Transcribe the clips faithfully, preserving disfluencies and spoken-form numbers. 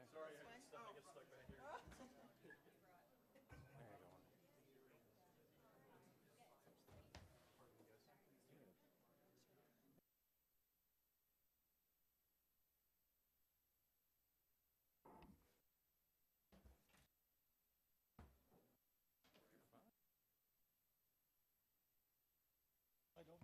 Sorry, I get stuck, I get stuck back here. There you go. I don't.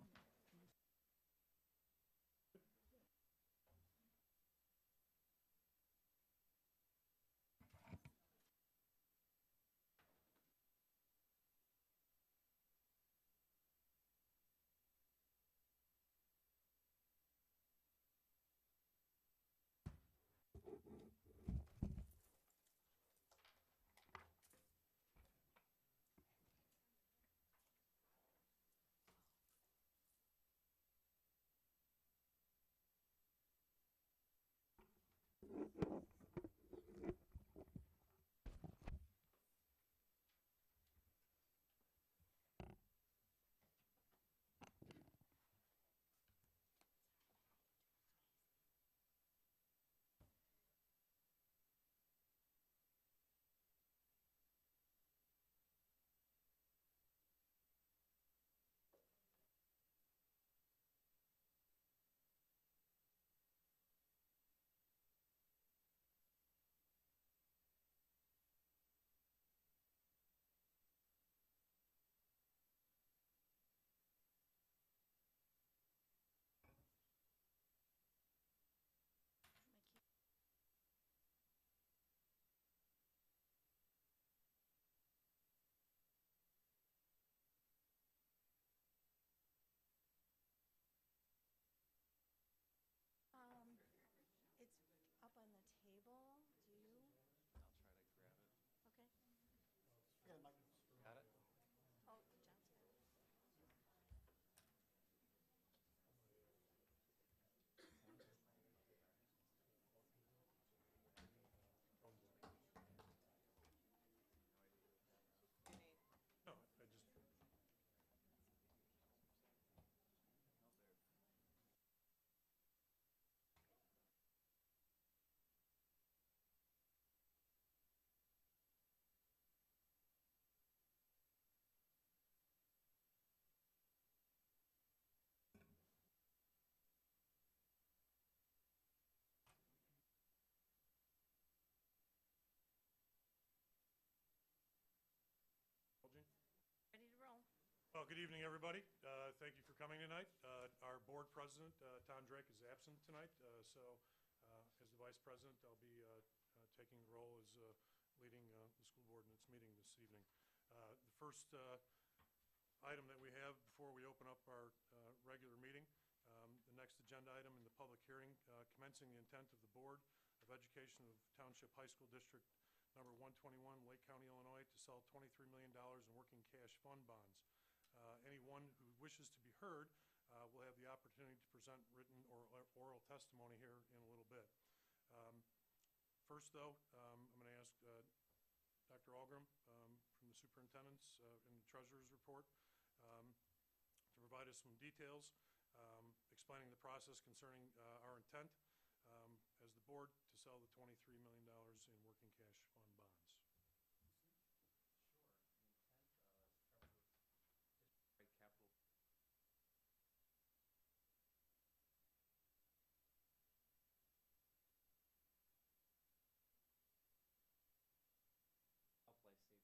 My key. Um, it's up on the table. Do you? I'll try to grab it. Okay. Got it? Oh, John's got it. No, I just. Ready to roll. Well, good evening, everybody. Uh, Thank you for coming tonight. Uh, Our board president, uh, Tom Drake, is absent tonight, uh, so uh, as the vice president, I'll be uh, uh, taking the role as uh, leading uh, the school board in its meeting this evening. Uh, The first uh, item that we have before we open up our uh, regular meeting, um, the next agenda item in the public hearing, uh, commencing the intent of the Board of Education of Township High School District Number one twenty-one, Lake County, Illinois, to sell twenty-three million dollars in working cash fund bonds. Uh, Anyone who wishes to be heard uh, will have the opportunity to present written or or oral testimony here in a little bit. Um, First, though, um, I'm going to ask uh, Doctor Algrim um, from the superintendent's uh, in the treasurer's report um, to provide us some details um, explaining the process concerning uh, our intent um, as the board to sell the twenty-three million dollars in working cash fund bonds. Sure. The intent uh, is to cover district capital. Outlay save.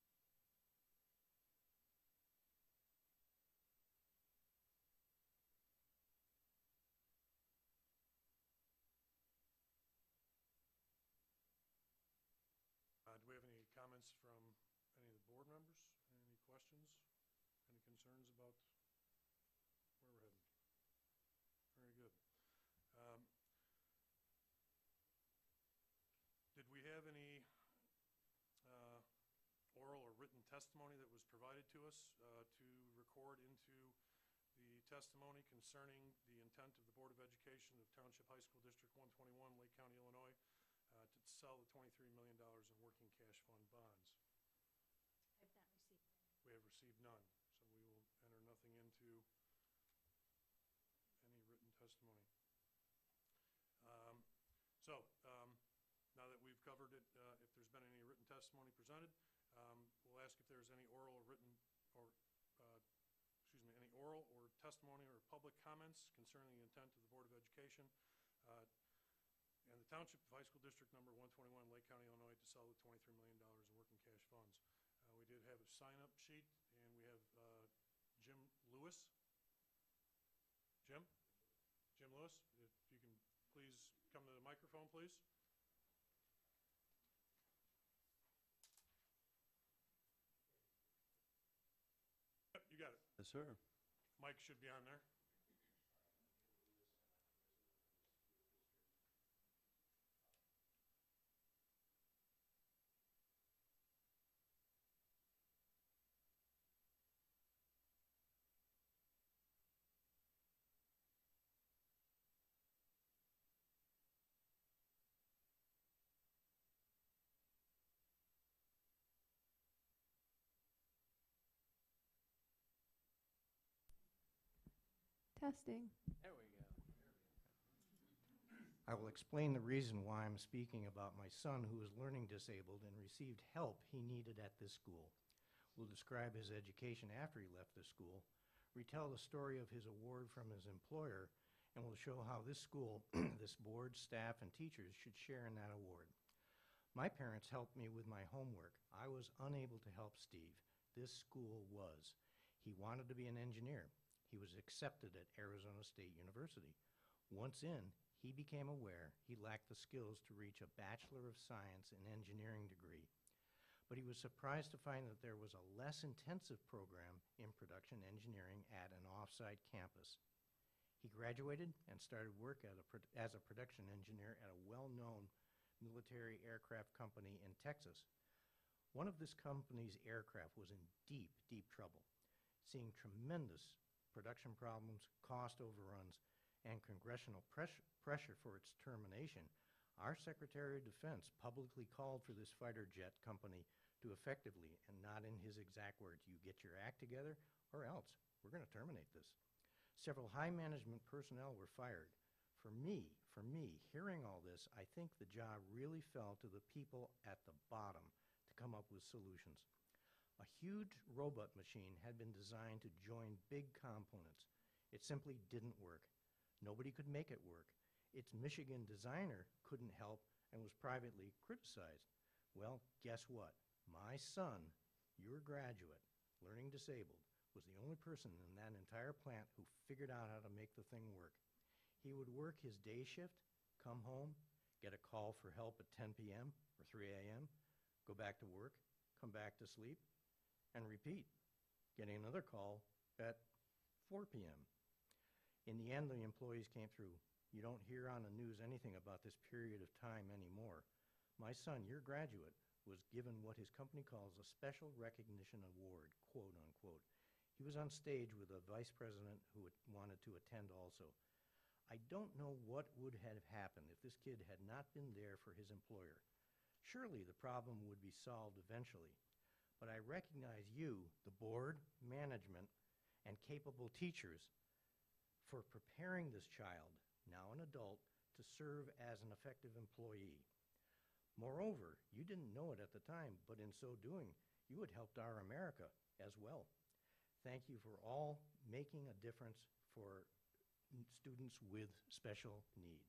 Uh, Do we have any comments from any of the board members? Any questions? Any concerns about where we're heading? Very good. Um, Did we have any uh, oral or written testimony that was provided to us uh, to record into the testimony concerning the intent of the Board of Education of Township High School District one twenty-one, Lake County, Illinois, uh, to sell the twenty-three million dollars in working cash fund bonds? I've not received any. We have received none, so we will enter nothing into any written testimony. Um, So, um, now that we've covered testimony presented. Um, We'll ask if there's any oral or written, or, uh, excuse me, any oral or testimony or public comments concerning the intent of the Board of Education uh, and the Township of High School District Number one twenty-one, Lake County, Illinois, to sell the twenty-three million dollars in working cash funds. Uh, We did have a sign-up sheet, and we have uh, Jim Lewis. Jim? Jim Lewis, if you can please come to the microphone, please. Yep, you got it. Yes, sir. Mike should be on there. Testing. There we go. I will explain the reason why I'm speaking about my son who is learning disabled and received help he needed at this school. We'll describe his education after he left the school, retell the story of his award from his employer, and we'll show how this school, this board, staff, and teachers should share in that award. My parents helped me with my homework. I was unable to help Steve. This school was. He wanted to be an engineer. He was accepted at Arizona State University. Once in, he became aware he lacked the skills to reach a Bachelor of Science in Engineering degree. But he was surprised to find that there was a less intensive program in production engineering at an off-site campus. He graduated and started work at a pro- as a production engineer at a well-known military aircraft company in Texas. One of this company's aircraft was in deep, deep trouble, seeing tremendous production problems, cost overruns, and congressional pressure, pressure for its termination. Our Secretary of Defense publicly called for this fighter jet company to effectively, and not in his exact words, you get your act together or else we're going to terminate this. Several high management personnel were fired. For me, for me, hearing all this, I think the job really fell to the people at the bottom to come up with solutions. A huge robot machine had been designed to join big components. It simply didn't work. Nobody could make it work. Its Michigan designer couldn't help and was privately criticized. Well, guess what? My son, your graduate, learning disabled, was the only person in that entire plant who figured out how to make the thing work. He would work his day shift, come home, get a call for help at ten p m or three a m, go back to work, come back to sleep, and repeat, getting another call at four p m In the end, the employees came through. You don't hear on the news anything about this period of time anymore. My son, your graduate, was given what his company calls a Special Recognition Award, quote unquote. He was on stage with a vice president who had wanted to attend also. I don't know what would have happened if this kid had not been there for his employer. Surely the problem would be solved eventually. But I recognize you, the board, management, and capable teachers for preparing this child, now an adult, to serve as an effective employee. Moreover, you didn't know it at the time, but in so doing, you had helped our America as well. Thank you for all making a difference for n- students with special needs.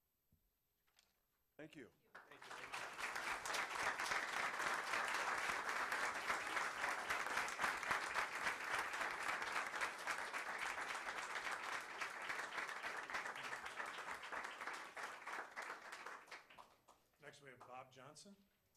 Thank you. Thank you very much. Next, we have Bob Johnson.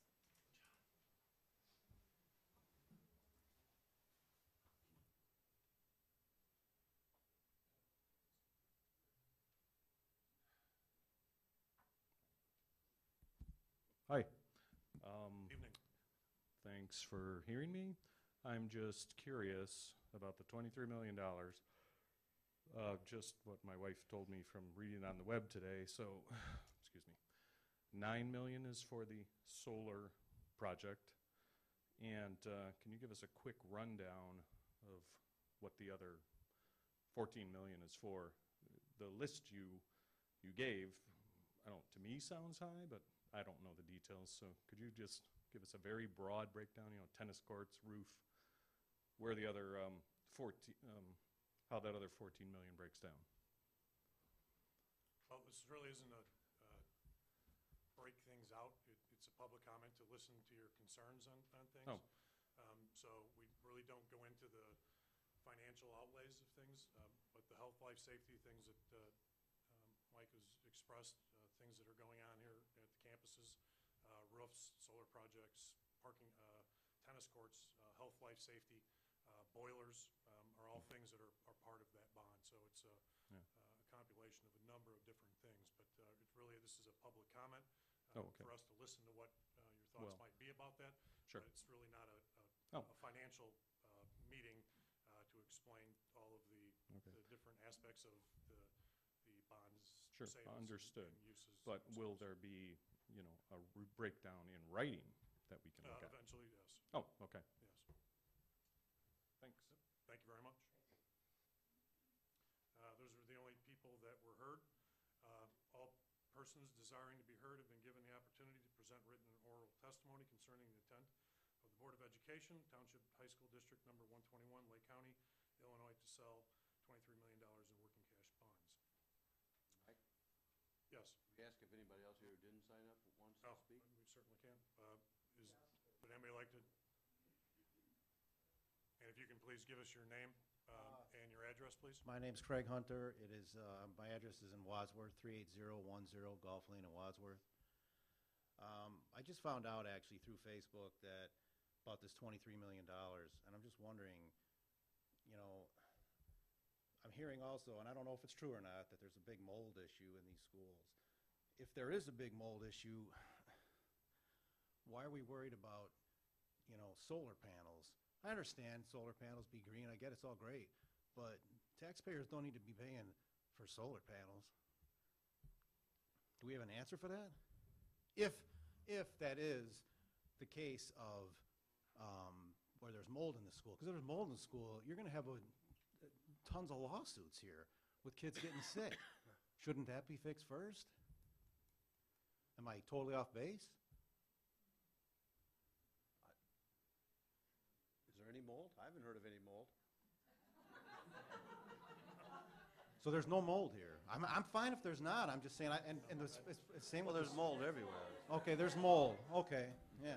Hi. Um, Evening. Thanks for hearing me. I'm just curious about the twenty-three million dollars. Uh, just what my wife told me from reading on the web today. So, excuse me. Nine million is for the solar project. And uh, can you give us a quick rundown of what the other fourteen million is for? The list you you gave, I don't, to me sounds high, but I don't know the details. So could you just give us a very broad breakdown, you know, tennis courts, roof, where the other um, fourteen, um, how that other fourteen million breaks down. Well, this really isn't a uh, break things out. It- It's a public comment to listen to your concerns on, on things. Oh. Um, So we really don't go into the financial outlays of things, um, but the health, life, safety things that uh, um, Mike has expressed, uh, things that are going on here at the campuses, uh, roofs, solar projects, parking, uh, tennis courts, uh, health, life, safety, uh, boilers, um, are all things that are, are part of that bond. So it's a, Yeah. uh, a compilation of a number of different things, but uh, it's really, this is a public comment Oh, uh, okay. for us to listen to what uh, your thoughts Well, might be about that. sure. But it's really not a, Oh. a, a financial uh, meeting uh, to explain all of the, Okay. the different aspects of the, the bonds, Sure, sales, and- understood. and uses. But and will so there be, you know, a r- breakdown in writing that we can Uh, look at? Eventually, yes, Oh, okay, yes. thanks. Thank you very much. Uh, Those were the only people that were heard. Uh, All persons desiring to be heard have been given the opportunity to present written and oral testimony concerning the intent of the Board of Education, Township High School District Number one twenty-one, Lake County, Illinois, to sell twenty-three million dollars in working cash bonds. Mike, Yes? we ask if anybody else here who didn't sign up wants to Oh, speak? we certainly can. Uh, Is, would anybody like to? And if you can please give us your name um, and your address, please? My name's Craig Hunter. It is, uh, my address is in Wadsworth, three eight zero one zero Golf Lane in Wadsworth. Um, I just found out actually through Facebook that, about this twenty-three million dollars, and I'm just wondering, you know, I'm hearing also, and I don't know if it's true or not, that there's a big mold issue in these schools. If there is a big mold issue, why are we worried about, you know, solar panels? I understand solar panels be green, I get it's all great, but taxpayers don't need to be paying for solar panels. Do we have an answer for that? If, if that is the case of um, where there's mold in the school, because if there's mold in the school, you're gonna have a, tons of lawsuits here with kids getting sick. Shouldn't that be fixed first? Am I totally off base? Is there any mold? I haven't heard of any mold. So there's no mold here. I'm, I'm fine if there's not, I'm just saying, I, and, and the, s- it's, it's same Well, with there's the s- mold everywhere. Okay, there's mold, okay, yeah.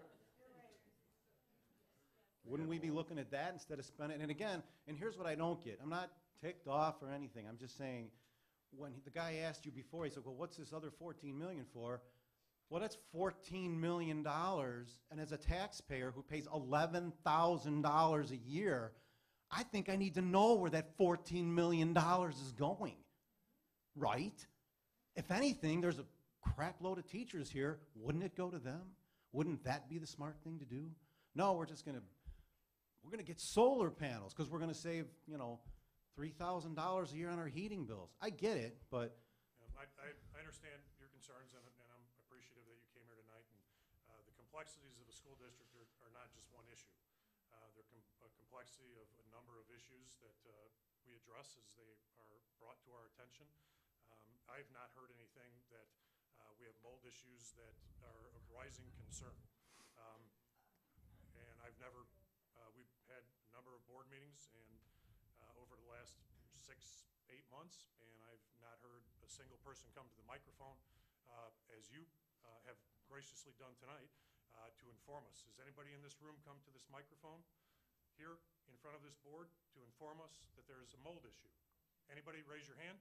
Wouldn't we be looking at that instead of spending, and again, and here's what I don't get, I'm not ticked off or anything, I'm just saying, when he- the guy asked you before, he said, well, what's this other fourteen million for? Well, that's fourteen million dollars, and as a taxpayer who pays eleven thousand dollars a year, I think I need to know where that fourteen million dollars is going, right? If anything, there's a crap load of teachers here, wouldn't it go to them? Wouldn't that be the smart thing to do? No, we're just gonna, we're gonna get solar panels, because we're gonna save, you know, three thousand dollars a year on our heating bills. I get it, but Um, I, I I understand your concerns, and, and I'm appreciative that you came here tonight. And uh, the complexities of a school district are, are not just one issue. Uh, They're com- a complexity of a number of issues that uh, we address as they are brought to our attention. Um, I've not heard anything that uh, we have mold issues that are of rising concern. Um, And I've never, uh, we've had a number of board meetings and uh, over the last six, eight months, and I've not heard a single person come to the microphone, uh, as you uh, have graciously done tonight, uh, to inform us. Has anybody in this room come to this microphone here in front of this board to inform us that there is a mold issue? Anybody raise your hand?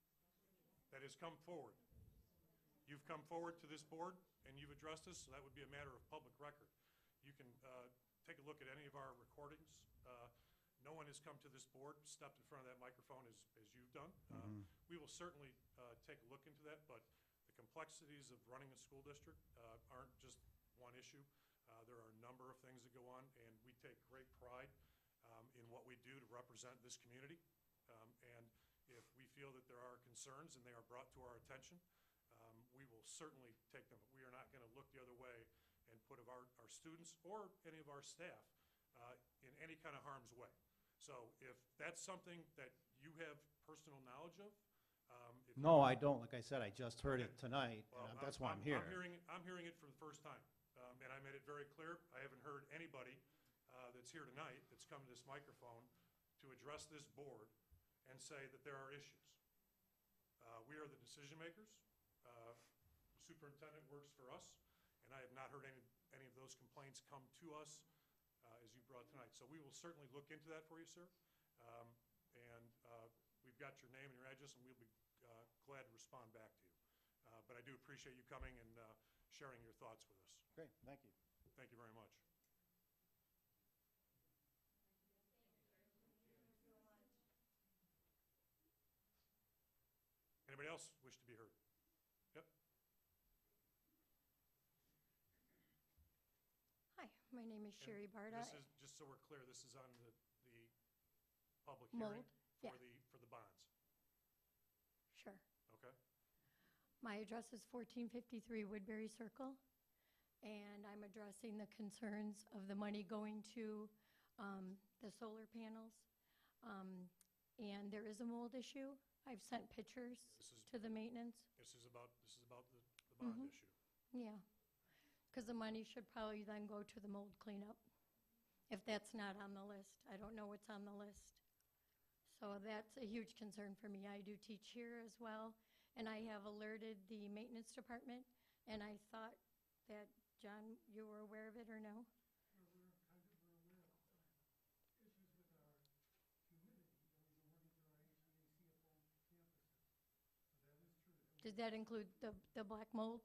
That has come forward. You've come forward to this board and you've addressed us, so that would be a matter of public record. You can uh, take a look at any of our recordings. Uh, No one has come to this board, stepped in front of that microphone as, as you've done. Uh, We will certainly uh, take a look into that, but the complexities of running a school district uh, aren't just one issue. Uh, There are a number of things that go on, and we take great pride um, in what we do to represent this community. Um, And if we feel that there are concerns and they are brought to our attention, um, we will certainly take them. We are not going to look the other way and put of our, our students or any of our staff uh, in any kind of harm's way. So if that's something that you have personal knowledge of, um, if you- no, I don't, like I said, I just heard it Okay. tonight, well, and that's why I'm I'm here. hearing, it- I'm hearing it for the first time. Um, Um, And I made it very clear, I haven't heard anybody uh, that's here tonight that's come to this microphone to address this board and say that there are issues. Uh, We are the decision makers. Uh, Superintendent works for us, and I have not heard any, any of those complaints come to us uh, as you brought tonight. So we will certainly look into that for you, sir. Um, And uh, we've got your name and your address, and we'll be uh, glad to respond back to you. Uh, But I do appreciate you coming and uh, sharing your thoughts with us. Great, thank you. Thank you very much. Anybody else wish to be heard? Yep. Hi, my name is And Sherry Barta. This is, just so we're clear, this is on the, the public Mold, hearing for yeah. the, for the bonds, Sure. okay? My address is fourteen fifty-three Woodbury Circle, and I'm addressing the concerns of the money going to um, the solar panels. Um, And there is a mold issue. I've sent pictures This is, to the maintenance. this is about, this is about the, the bond Mhm. issue. Yeah, because the money should probably then go to the mold cleanup, if that's not on the list. I don't know what's on the list. So that's a huge concern for me. I do teach here as well, and I have alerted the maintenance department, and I thought that, John, you were aware of it or no? Did that include the, the black mold?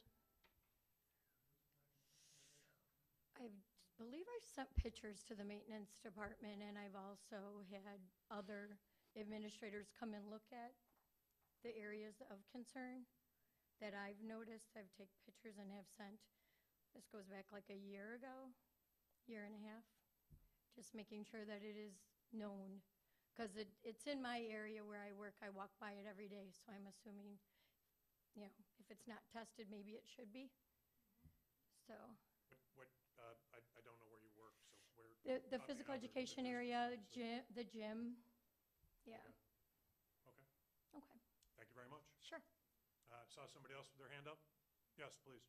I believe I've sent pictures to the maintenance department, and I've also had other administrators come and look at the areas of concern that I've noticed. I've taken pictures and have sent. This goes back like a year ago, year and a half. Just making sure that it is known, because it, it's in my area where I work. I walk by it every day, so I'm assuming, you know, if it's not tested, maybe it should be. So, What, what, uh, I, I don't know where you work, so where? the, the I mean, physical other- the education business, area, obviously. gym, the gym, yeah, Okay, okay, thank you very much. sure. Uh, Saw somebody else with their hand up? Yes, please.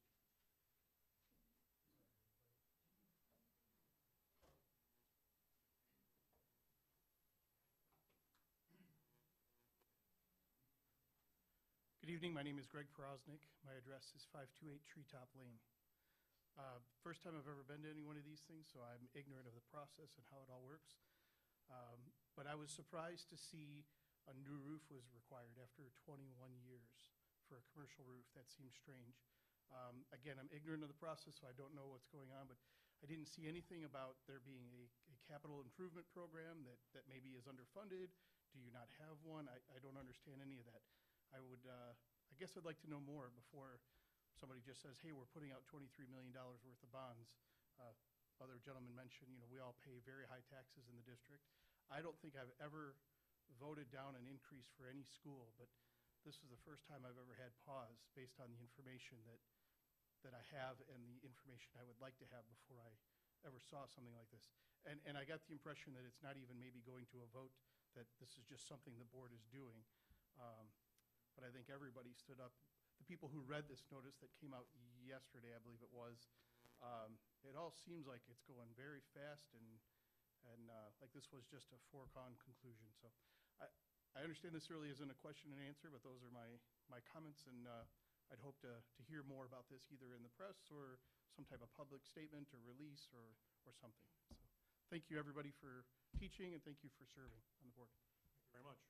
Good evening, my name is Greg Porosnik. My address is five two eight Treetop Lane. Uh, First time I've ever been to any one of these things, so I'm ignorant of the process and how it all works. Um, But I was surprised to see a new roof was required after twenty-one years for a commercial roof. That seems strange. Um, Again, I'm ignorant of the process, so I don't know what's going on, but I didn't see anything about there being a, a capital improvement program that, that maybe is underfunded. Do you not have one? I, I don't understand any of that. I would, uh, I guess I'd like to know more before somebody just says, hey, we're putting out twenty-three million dollars worth of bonds. Uh, Other gentlemen mentioned, you know, we all pay very high taxes in the district. I don't think I've ever voted down an increase for any school, but this is the first time I've ever had pause based on the information that, that I have and the information I would like to have before I ever saw something like this. And, and I got the impression that it's not even maybe going to a vote, that this is just something the board is doing. Um, But I think everybody stood up. The people who read this notice that came out yesterday, I believe it was, um, it all seems like it's going very fast and, and uh, like this was just a foregone conclusion. So I, I understand this really isn't a question and answer, but those are my, my comments, and uh, I'd hope to, to hear more about this either in the press or some type of public statement or release or, or something. So thank you, everybody, for teaching, and thank you for serving on the board. Thank you very much.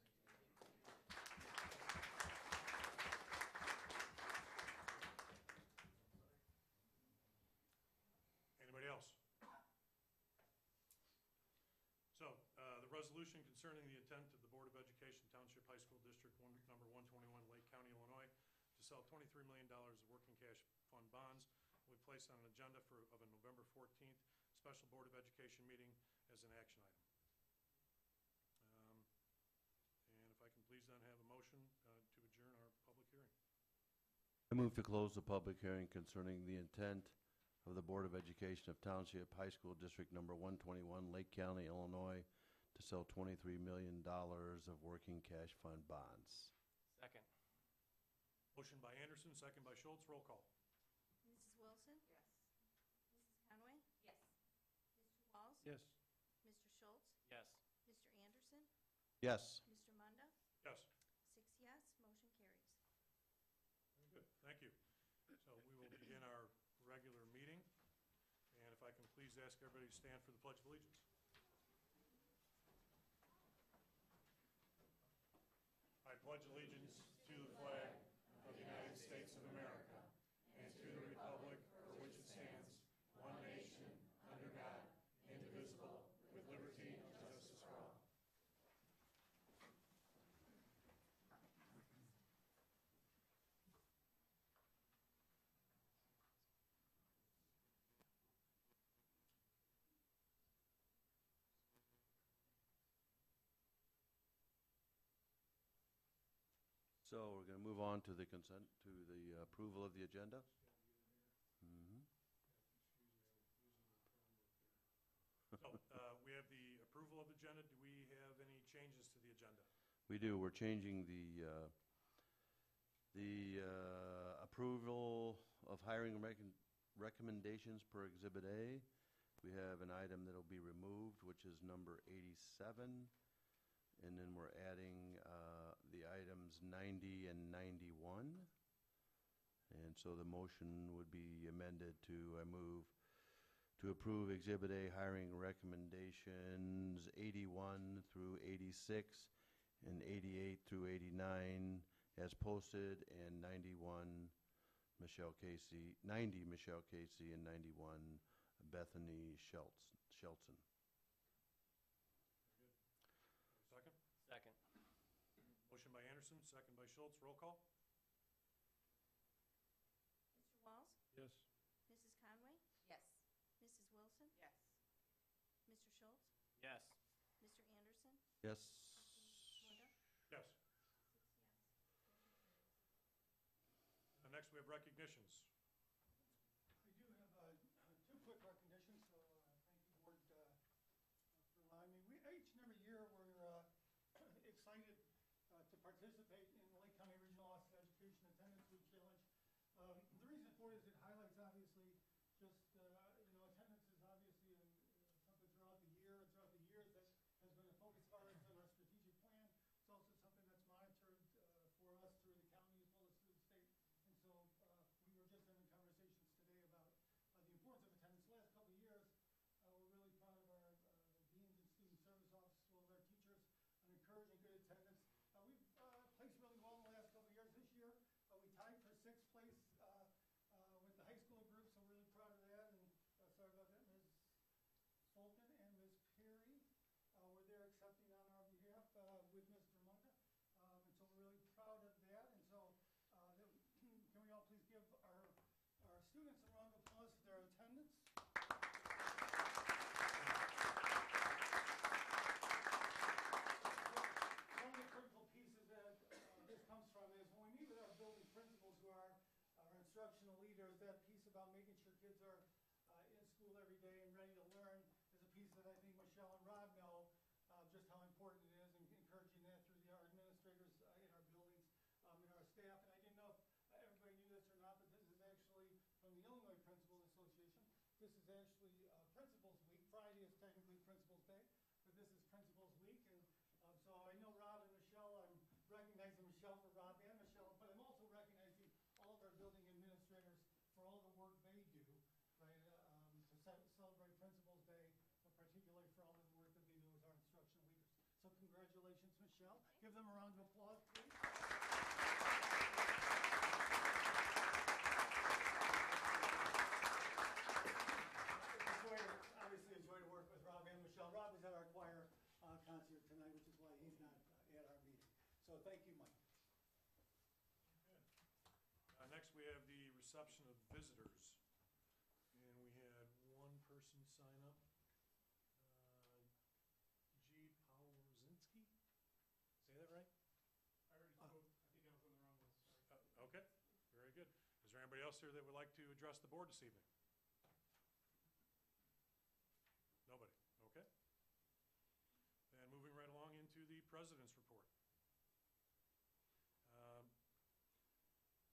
Anybody else? So, uh, the resolution concerning the intent of the Board of Education Township High School District one, number one twenty-one, Lake County, Illinois, to sell twenty-three million dollars of working cash fund bonds will be placed on an agenda for, of a November fourteenth special Board of Education meeting as an action item. Um, And if I can please then have a motion uh, to adjourn our public hearing. I move to close the public hearing concerning the intent of the Board of Education of Township High School District Number one twenty-one, Lake County, Illinois, to sell twenty-three million dollars of working cash fund bonds. Second. Motion by Anderson, second by Schultz, roll call. Missus Wilson? Yes. Yes. Mister Schultz? Yes. Mister Anderson? Yes. Mister Munda? Yes. Six yes, motion carries. Very good, thank you. So we will begin our regular meeting, and if I can please ask everybody to stand for the Pledge of Allegiance. I pledge allegiance to the flag of the United States of America and to the republic for which it stands, one nation, under God, indivisible, with liberty and justice for all. So we're going to move on to the consent, to the approval of the agenda. Mhm. So, uh, we have the approval of the agenda. Do we have any changes to the agenda? We do, we're changing the, uh, the uh, approval of hiring recon- recommendations per Exhibit A. We have an item that'll be removed, which is number eighty-seven. And then we're adding uh, the items ninety and ninety-one. And so the motion would be amended to, I move, to approve Exhibit A hiring recommendations eighty-one through eighty-six and eighty-eight through eighty-nine as posted, and ninety-one Michelle Casey, ninety Michelle Casey, and ninety-one Bethany Schultz, Shelton. Second? Second. Motion by Anderson, second by Schultz. Roll call? Mister Walls? Yes. Missus Conway? Yes. Missus Wilson? Yes. Mister Schultz? Yes. Mister Anderson? Yes. Munda? Yes. Six yes. And next we have recognitions. I do have uh, two quick recognitions, so uh, thank you, Board, uh, for allowing me. We, each and every year, we're uh, excited uh, to participate in the Lake County Regional Office of Education Attendance Week Challenge. Um, The reason for it is it highlights, obviously, just, uh, you know, attendance is obviously in, uh, something throughout the year, and throughout the years that has been a focus of ours in our strategic plan. It's also something that's monitored uh, for us through the county as well as through the state. And so uh, we were just having conversations today about uh, the importance of attendance. The last couple of years, uh, we're really proud of our uh, deans and student service officers, as well as our teachers, on encouraging good attendance. Uh, We've uh, placed really well in the last couple of years. This year, uh, we tied for sixth place uh, uh, with the high school group, so we're really proud of that. And uh, sorry about that, Miz Fulton and Miz Perry uh, were there accepting on our behalf uh, with Mister Munda. Um, And so we're really proud of that. And so uh, that- can we all please give our, our students a round of applause for their attendance? One of the critical pieces that uh, this comes from is when we meet with our building principals, who are our instructional leaders, that piece about making sure kids are uh, in school every day and ready to learn is a piece that I think Michelle and Rob know uh, just how important it is, and encouraging that through the, our administrators uh, in our buildings, um, and our staff. And I didn't know if uh, everybody knew this or not, but this is actually from the Illinois Principals Association. This is actually uh, Principals Week. Friday is technically Principals Day, but this is Principals Week. And um, so I know Rob and Michelle, I'm recognizing Michelle for Rob and Michelle, but I'm also recognizing all of our building administrators for all the work they do, right, uh, um, to ce- celebrate Principals Day, but particularly for all of the work that they do as our instructional leaders. So congratulations, Michelle. Give them a round of applause, please. Enjoy to- Obviously enjoy to work with Rob and Michelle. Rob is at our choir uh, concert tonight, which is why he's not uh, at our meeting. So thank you, Mike. Uh, Next, we have the reception of visitors. And we had one person sign up. Uh, G. Powzinski? Say that right? I already spoke. I think I was on the wrong list. Sorry. Uh, Okay, very good. Is there anybody else here that would like to address the board this evening? Nobody, okay. And moving right along into the president's report. Um,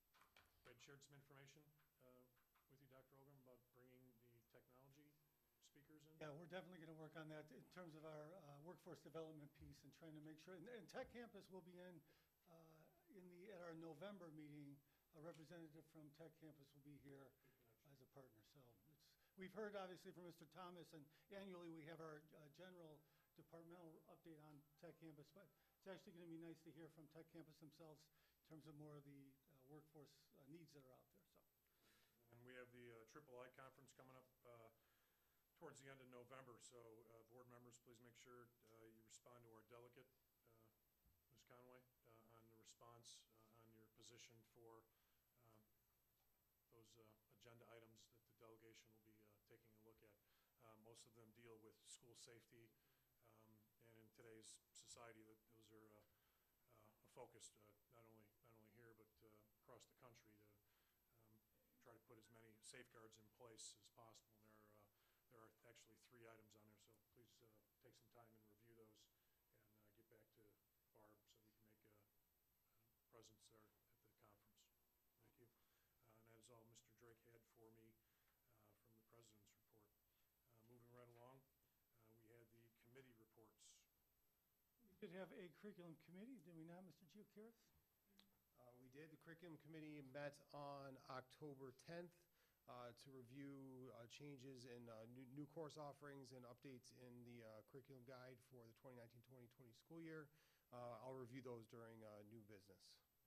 I had shared some information uh, with you, Doctor Ogren, about bringing the technology speakers in? Yeah, we're definitely going to work on that in terms of our uh, workforce development piece and trying to make sure, and, and Tech Campus will be in, uh, in the, at our November meeting, a representative from Tech Campus will be here as a partner. So it's, we've heard obviously from Mister Thomas, and annually we have our uh, general departmental update on Tech Campus, but it's actually going to be nice to hear from Tech Campus themselves in terms of more of the uh, workforce uh, needs that are out there. So. And we have the uh, Triple I Conference coming up uh, towards the end of November, so uh, board members, please make sure uh, you respond to our delegate, uh, Miz Conway, uh, on the response uh, on your position for uh, those uh, agenda items that the delegation will be uh, taking a look at. Uh, Most of them deal with school safety, um, and in today's society, that those are uh, uh, a focus, uh, not only, not only here, but uh, across the country, to um, try to put as many safeguards in place as possible. And there are, uh, there are actually three items on there, so please uh, take some time and review those and uh, get back to Barb so we can make a a presence there at the conference. Thank you. Uh, And that is all Mister Drake had for me uh, from the President's report. Uh, Moving right along, uh, we had the committee reports. We did have a curriculum committee, did we not, Mister Giacoris? Uh, We did. The curriculum committee met on October tenth uh, to review uh, changes in uh, new new course offerings and updates in the uh, curriculum guide for the twenty nineteen twenty twenty school year. Uh, I'll review those during uh, new business.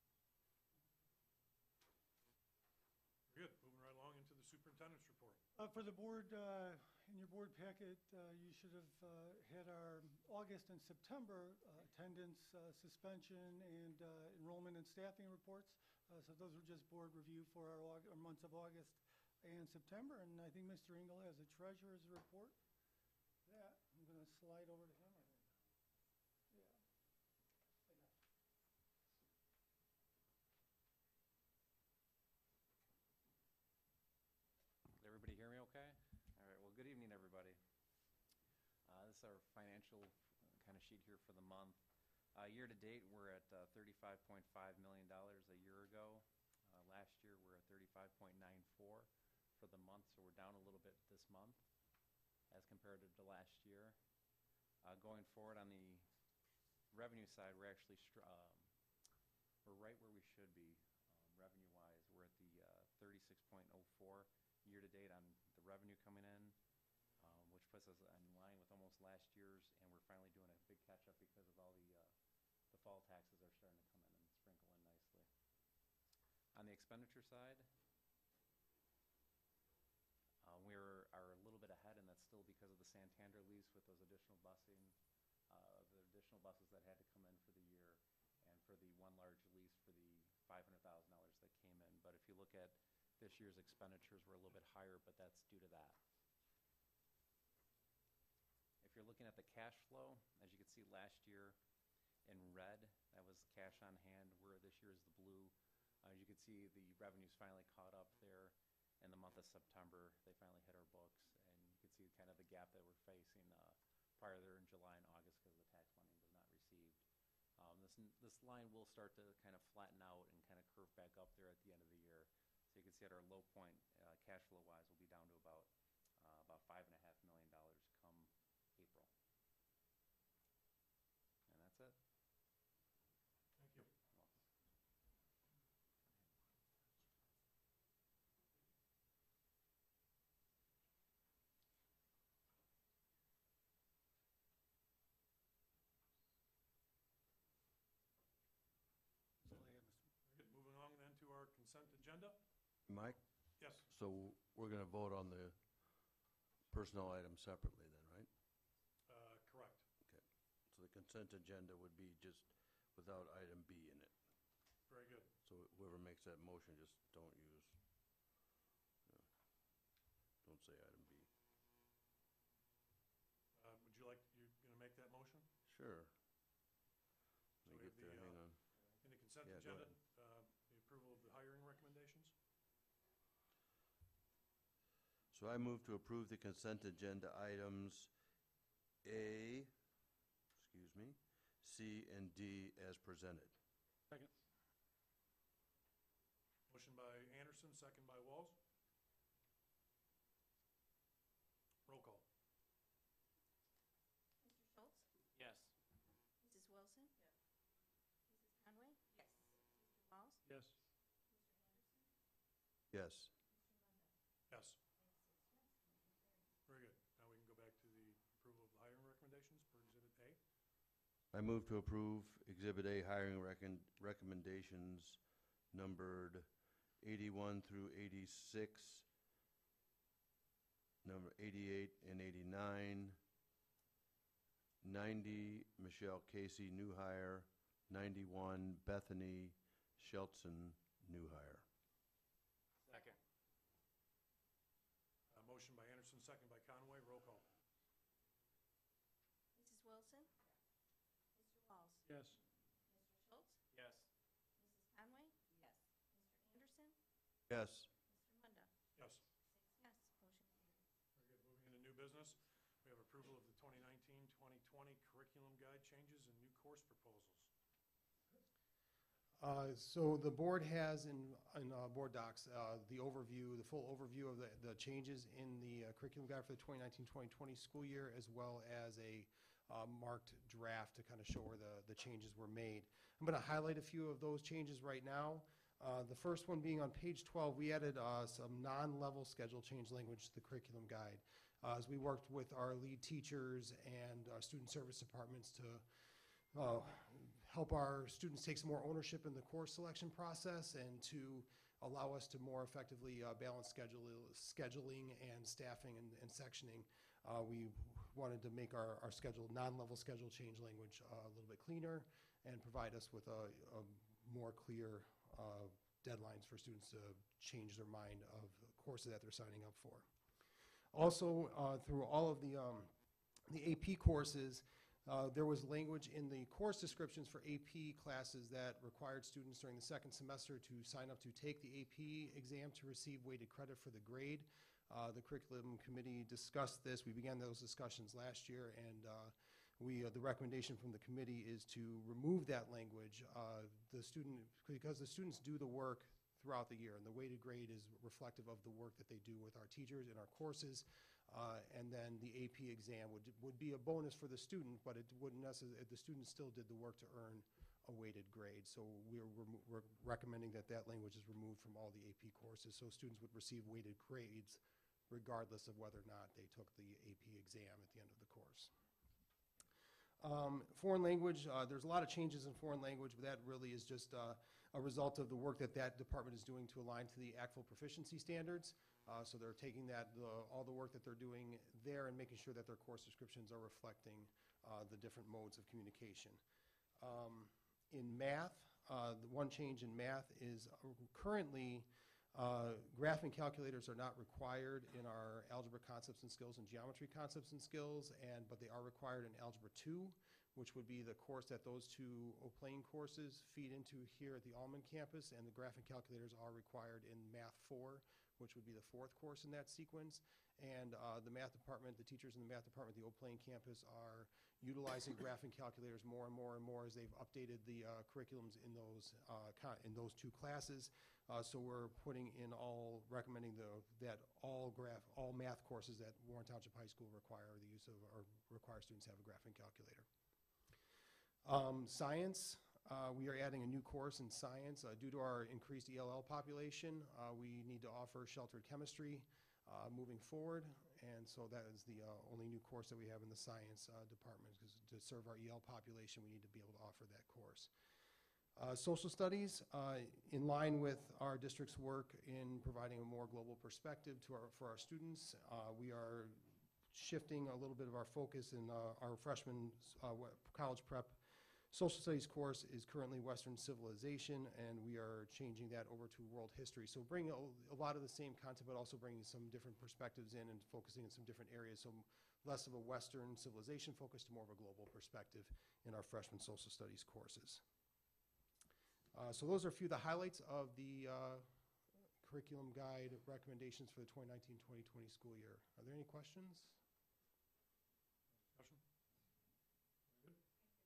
Good. Moving right along into the superintendent's report. Uh, For the board, uh, in your board packet, uh, you should have uh, had our August and September uh, attendance, uh, suspension, and uh, enrollment and staffing reports. Uh, So those were just board review for our Aug- our months of August and September. And I think Mister Engel has a treasurer's report. That, I'm going to slide over to him. I think. Yeah. Did everybody hear me okay? All right, well, good evening, everybody. Uh, This is our financial kind of sheet here for the month. Uh, Year-to-date, we're at uh, thirty-five point five million dollars a year ago. Uh, Last year, we're at thirty-five point nine four for the month, so we're down a little bit this month as compared to last year. Uh, Going forward on the revenue side, we're actually, str- um, we're right where we should be um, revenue-wise. We're at the uh, thirty-six point oh four year-to-date on the revenue coming in, um, which puts us in line with almost last year's, and we're finally doing a big catch-up because of all the, uh, the fall taxes are starting to come in and sprinkle in nicely. On the expenditure side, uh, we're are a little bit ahead, and that's still because of the Santander lease with those additional busing, uh, the additional buses that had to come in for the year, and for the one large lease for the five hundred thousand dollars that came in. But if you look at this year's expenditures, were a little bit higher, but that's due to that. If you're looking at the cash flow, as you can see last year in red, that was cash on hand, where this year is the blue. Uh, As you can see, the revenue's finally caught up there in the month of September. They finally hit our books, and you can see kind of the gap that we're facing uh, prior there in July and August because the tax money was not received. Um, This, n- this line will start to kind of flatten out and kind of curve back up there at the end of the year. So you can see at our low point, uh, cash flow-wise, we'll be down to about, uh, about five and a half million dollars come April. And that's it. Thank you. You're welcome. That's all I have, Mister Very good. Moving on then to our consent agenda. Mike, Yes. so we're going to vote on the personnel items separately then, right? Uh, Correct. Okay. So the consent agenda would be just without item B in it. Very good. So whoever makes that motion, just don't use, uh, don't say item B. Uh, Would you like, you going to make that motion? Sure. So Let we me have get there, the, hang uh, on. In the consent Yeah, go agenda, ahead. uh, the approval of the hiring recommendations? So I move to approve the consent agenda items A, excuse me, C, and D as presented. Second. Motion by Anderson, second by Walls. Roll call. Yes. Yes. Yes. Very good. Now we can go back to the approval of the hiring recommendations per Exhibit A. I move to approve Exhibit A hiring recon- recommendations numbered eighty-one through eighty-six, number eighty-eight and eighty-nine, ninety, Michelle Casey, new hire, ninety-one, Bethany Shelton, new hire. Second. Uh, Motion by Anderson, second by Conway. Roll call. Missus Wilson? Mister Walls? Yes. Mister Schultz? Yes. Missus Conway? Yes. Mister Anderson? Yes. Mister Munda? Yes. Six yes, motion carries. Very good. Moving into new business, we have approval of the twenty nineteen twenty twenty curriculum guide changes and new course proposals. Uh, So the board has in, in uh, board docs, uh, the overview, the full overview of the, the changes in the uh, curriculum guide for the twenty nineteen twenty twenty school year, as well as a uh, marked draft to kind of show where the, the changes were made. I'm going to highlight a few of those changes right now. Uh, The first one being on page twelve, we added uh, some non-level schedule change language to the curriculum guide. Uh, As we worked with our lead teachers and uh, student service departments to uh, help our students take some more ownership in the course selection process and to allow us to more effectively uh, balance schedule, scheduling and staffing and, and sectioning. Uh, we wanted to make our, our schedule, non-level schedule change language uh, a little bit cleaner and provide us with a, a more clear uh, deadlines for students to change their mind of courses that they're signing up for. Also, uh, through all of the, um, the A P courses, Uh, there was language in the course descriptions for A P classes that required students during the second semester to sign up to take the A P exam to receive weighted credit for the grade. Uh, the curriculum committee discussed this. We began those discussions last year, and uh, we, uh, the recommendation from the committee is to remove that language. Uh, the student, because the students do the work throughout the year, and the weighted grade is reflective of the work that they do with our teachers in our courses. Uh, and then the A P exam would, would be a bonus for the student, but it wouldn't necessarily, the student still did the work to earn a weighted grade. So we're, remo- we're recommending that that language is removed from all the A P courses, so students would receive weighted grades regardless of whether or not they took the A P exam at the end of the course. Um, foreign language, uh, there's a lot of changes in foreign language, but that really is just uh, a result of the work that that department is doing to align to the A C F L proficiency standards. Uh, so they're taking that, the, all the work that they're doing there and making sure that their course descriptions are reflecting uh, the different modes of communication. Um, in math, uh, the one change in math is uh, currently uh, graphing calculators are not required in our algebra concepts and skills and geometry concepts and skills, and but they are required in Algebra two, which would be the course that those two O'Plain courses feed into here at the Almond campus, and the graphing calculators are required in Math four, which would be the fourth course in that sequence. And uh, the math department, the teachers in the math department at the O'Plain campus are utilizing graphing calculators more and more and more as they've updated the uh, curriculums in those, uh, con- in those two classes. Uh, so we're putting in all, recommending the, that all graph, all math courses at Warren Township High School require the use of, or require students to have a graphing calculator. Um, science, uh, we are adding a new course in science. Uh, due to our increased E L L population, uh, we need to offer sheltered chemistry uh, moving forward, and so that is the uh, only new course that we have in the science uh, department, because to serve our E L population, we need to be able to offer that course. Uh, social studies, uh, in line with our district's work in providing a more global perspective to our, for our students, uh, we are shifting a little bit of our focus in uh, our freshman uh, college prep. Social studies course is currently Western civilization, and we are changing that over to world history. So bringing a, a lot of the same content, but also bringing some different perspectives in and focusing in some different areas. So less of a Western civilization focus to more of a global perspective in our freshman social studies courses. Uh, so those are a few of the highlights of the uh, curriculum guide recommendations for the twenty nineteen twenty twenty school year. Are there any questions? Discussion? Good?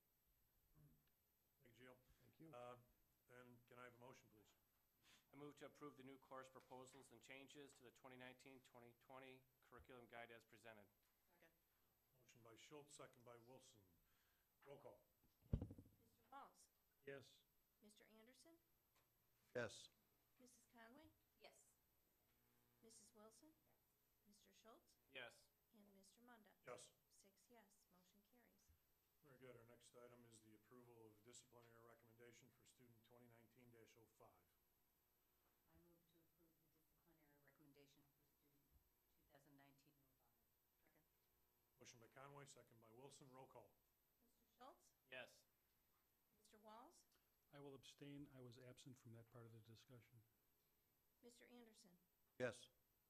Thank you, Gio. Thank you. Uh, Then can I have a motion, please? I move to approve the new course proposals and changes to the twenty nineteen twenty twenty curriculum guide as presented. Motion by Schultz, second by Wilson. Roll call. Mister Walls? Yes. Mister Anderson? Yes. Missus Conway? Yes. Missus Wilson? Mister Schultz? Yes. And Mister Munda? Yes. Six yes, motion carries. Very good. Our next item is the approval of disciplinary recommendation for student twenty nineteen dash oh five. I move to approve the disciplinary recommendation for student twenty nineteen oh five. Second. Motion by Conway, second by Wilson. Roll call. Mister Schultz? Yes. Mister Walls? I will abstain. I was absent from that part of the discussion. Mister Anderson? Yes.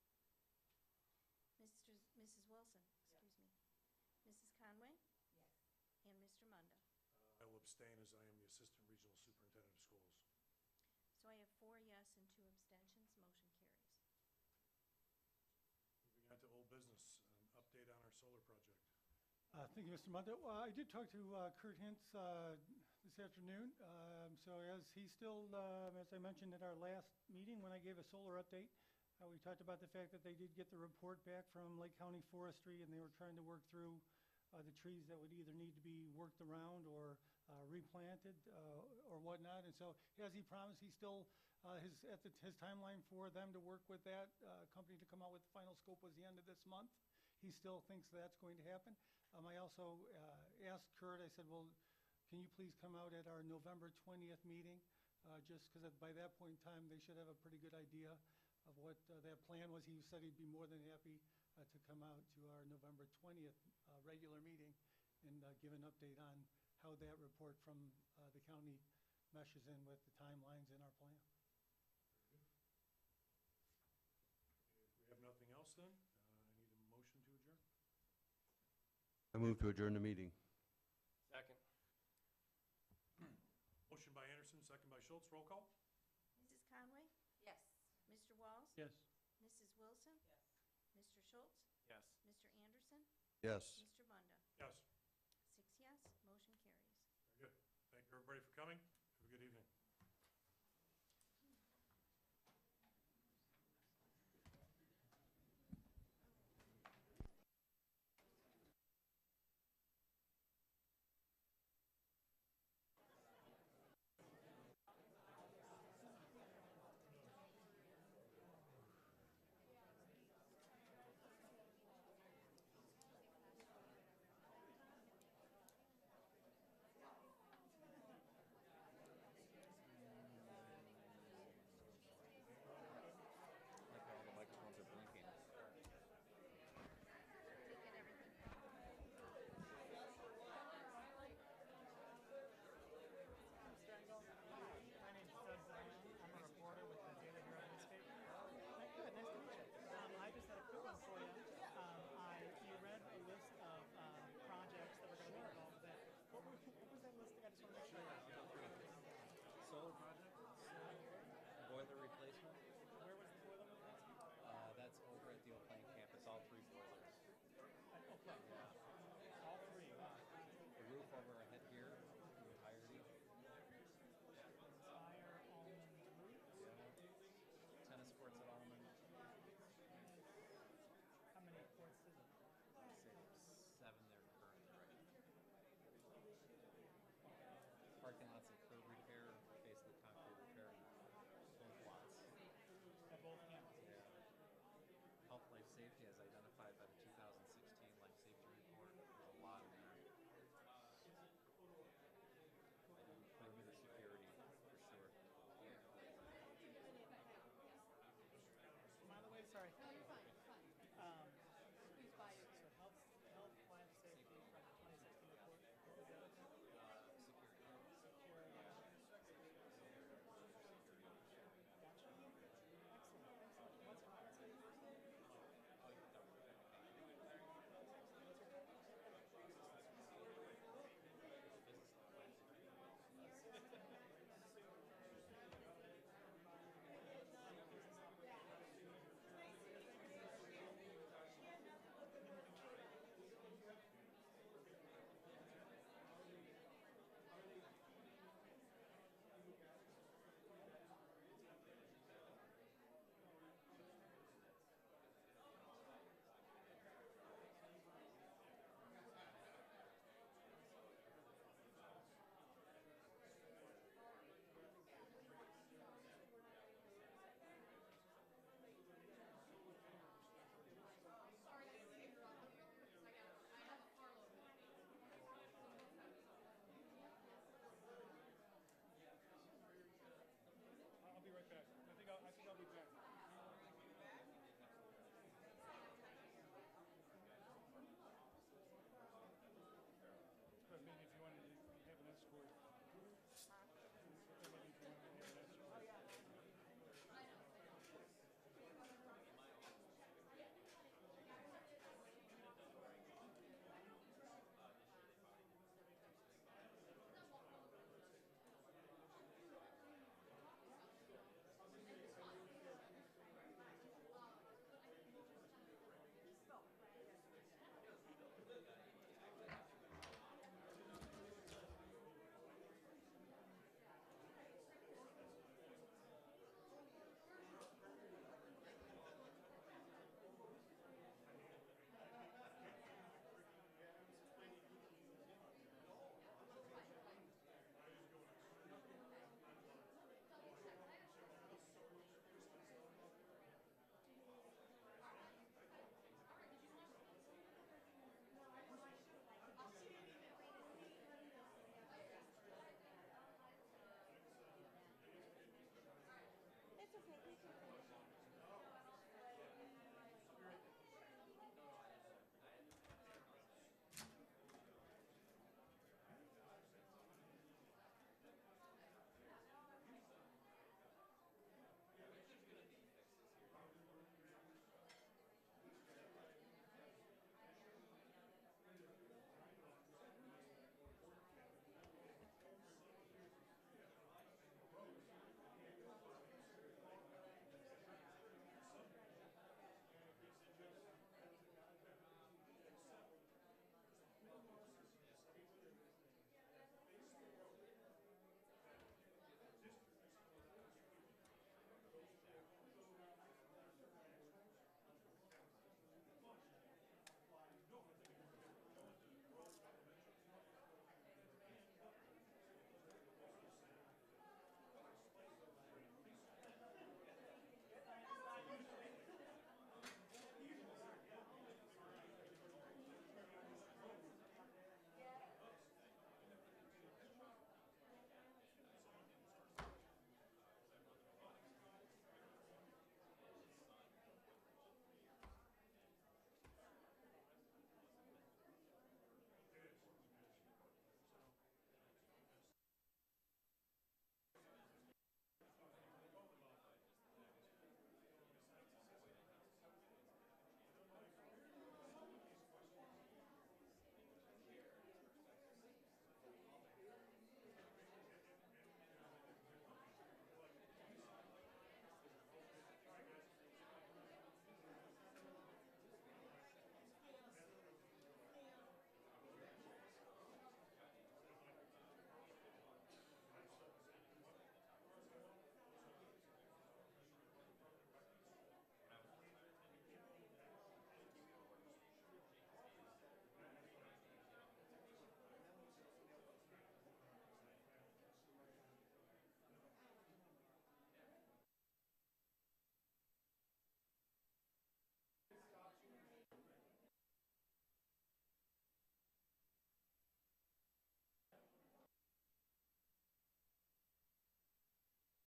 Mister Missus Wilson? Excuse me. Missus Conway? Yes. And Mister Munda? I will abstain as I am the Assistant Regional Superintendent of Schools. So I have four yes and two abstentions, motion carries. Moving on to old business, an update on our solar project. Uh, Thank you, Mister Munda. Well, I did talk to uh, Kurt Hintz uh, this afternoon. Um, So as he's still, uh, as I mentioned at our last meeting, when I gave a solar update, uh, we talked about the fact that they did get the report back from Lake County Forestry, and they were trying to work through uh, the trees that would either need to be worked around or uh, replanted uh, or whatnot. And so, as he promised, he still, uh, his, at the, his timeline for them to work with that uh, company to come out with the final scope was the end of this month. He still thinks that's going to happen. Um, I also uh, asked Kurt, I said, well, can you please come out at our November twentieth meeting? Uh, just because by that point in time, they should have a pretty good idea of what uh, that plan was. He said he'd be more than happy uh, to come out to our November twentieth uh, regular meeting and uh, give an update on how that report from uh, the county meshes in with the timelines in our plan. If we have nothing else then, uh, I need a motion to adjourn. I move to adjourn the meeting. Second. Motion by Anderson, second by Schultz. Roll call. Missus Conway? Yes. Mister Walls? Yes. Missus Wilson? Yes. Mister Schultz? Yes. Mister Anderson? Yes. Mister